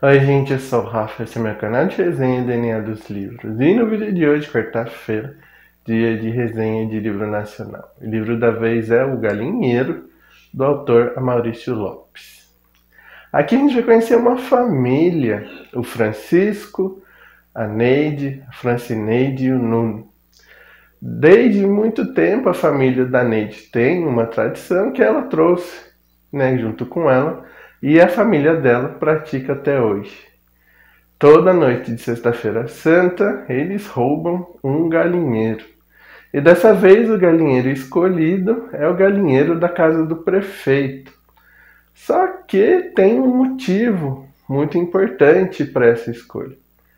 Oi gente, eu sou o Rafa, esse é meu canal de resenha DNA dos livros. E no vídeo de hoje, quarta-feira, dia de resenha de livro nacional. O livro da vez é O Galinheiro, do autor Maurício Lopes. Aqui a gente vai conhecer uma família, o Francisco, a Neide, a Francineide e o Nuno. Desde muito tempo a família da Neide tem uma tradição que ela trouxe, junto com ela, e a família dela pratica até hoje. Toda noite de sexta-feira santa, eles roubam um galinheiro. E dessa vez o galinheiro escolhido é o galinheiro da casa do prefeito. Só que tem um motivo muito importante para essa escolha.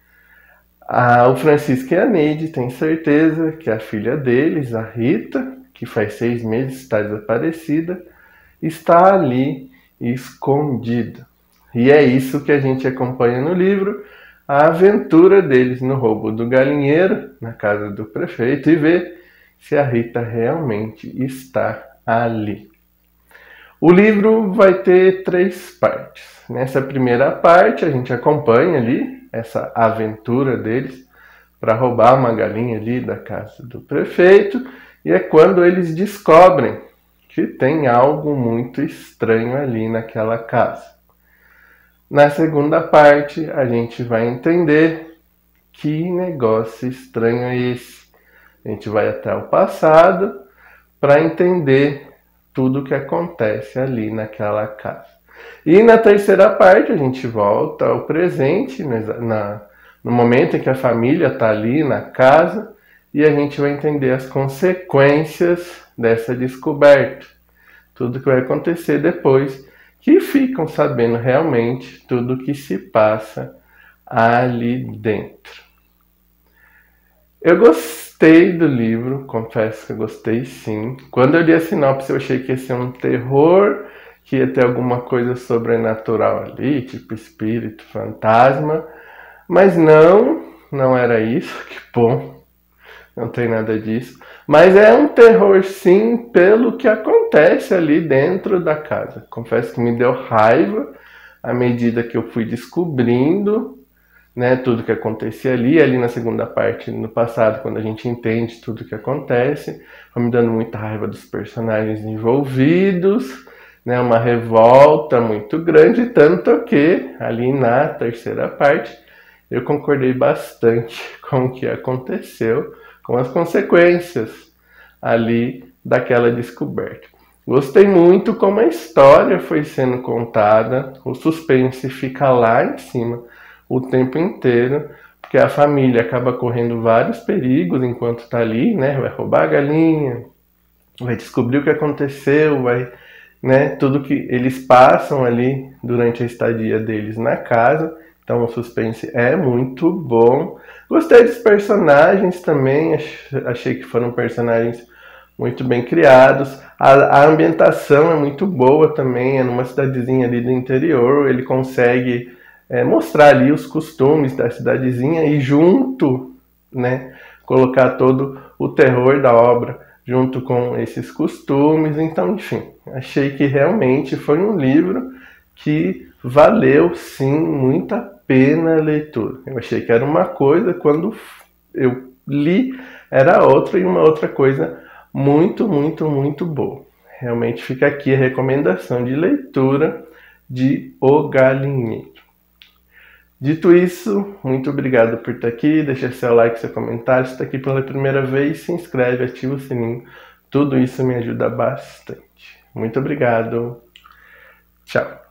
O Francisco e a Neide têm certeza que a filha deles, a Rita, que faz 6 meses está desaparecida, está ali escondida. E é isso que a gente acompanha no livro, a aventura deles no roubo do galinheiro, na casa do prefeito, e ver se a Rita realmente está ali. O livro vai ter 3 partes. Nessa primeira parte a gente acompanha ali essa aventura deles para roubar uma galinha ali da casa do prefeito, e é quando eles descobrem que tem algo muito estranho ali naquela casa. Na segunda parte, a gente vai entender que negócio estranho é esse. A gente vai até o passado para entender tudo o que acontece ali naquela casa. E na terceira parte, a gente volta ao presente, no momento em que a família está ali na casa, e a gente vai entender as consequências dessa descoberta. Tudo que vai acontecer depois, que ficam sabendo realmente tudo o que se passa ali dentro. Eu gostei do livro, confesso que eu gostei sim. Quando eu li a sinopse eu achei que ia ser um terror, que ia ter alguma coisa sobrenatural ali, tipo espírito, fantasma, mas não era isso, que bom. Não tem nada disso. Mas é um terror sim pelo que acontece ali dentro da casa. Confesso que me deu raiva à medida que eu fui descobrindo, tudo que acontecia ali na segunda parte, no passado, quando a gente entende tudo que acontece. Foi me dando muita raiva dos personagens envolvidos, uma revolta muito grande, tanto que ali na terceira parte eu concordei bastante com o que aconteceu, com as consequências ali daquela descoberta. Gostei muito como a história foi sendo contada, o suspense fica lá em cima o tempo inteiro, porque a família acaba correndo vários perigos enquanto está ali, vai roubar a galinha, vai descobrir o que aconteceu, tudo que eles passam ali durante a estadia deles na casa. Então o suspense é muito bom. Gostei dos personagens também, achei que foram personagens muito bem criados. A ambientação é muito boa também, é numa cidadezinha ali do interior, ele consegue mostrar ali os costumes da cidadezinha e junto, colocar todo o terror da obra junto com esses costumes. Então, enfim, achei que realmente foi um livro que valeu sim muito a pena a leitura. Eu achei que era uma coisa, quando eu li era outra, e uma outra coisa muito, muito, muito boa. Realmente fica aqui a recomendação de leitura de O Galinheiro. Dito isso, muito obrigado por estar aqui, deixa seu like, seu comentário, se está aqui pela primeira vez, se inscreve, ativa o sininho, tudo isso me ajuda bastante. Muito obrigado, tchau.